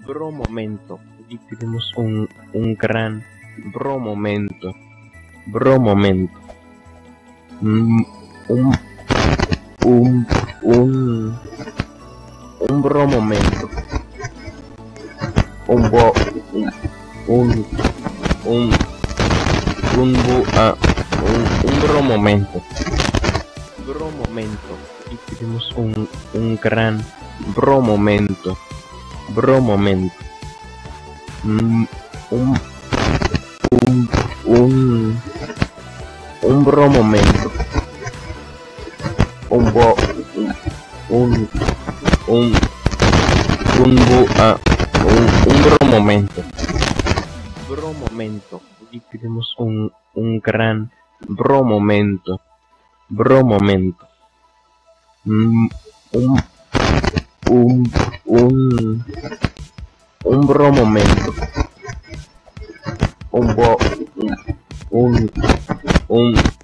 Bro momento. Hoy tenemos un gran bro momento. Bro momento. Un, un, un, un bro momento. Un bo, un, un, un bro momento. Bro momento. Hoy tenemos un gran bro momento. Bro momento. Un bro momento. Un bo, un bro momento. Bro momento. Hoy tenemos un gran bro momento. Bro momento. Un bro momento. Un bo, un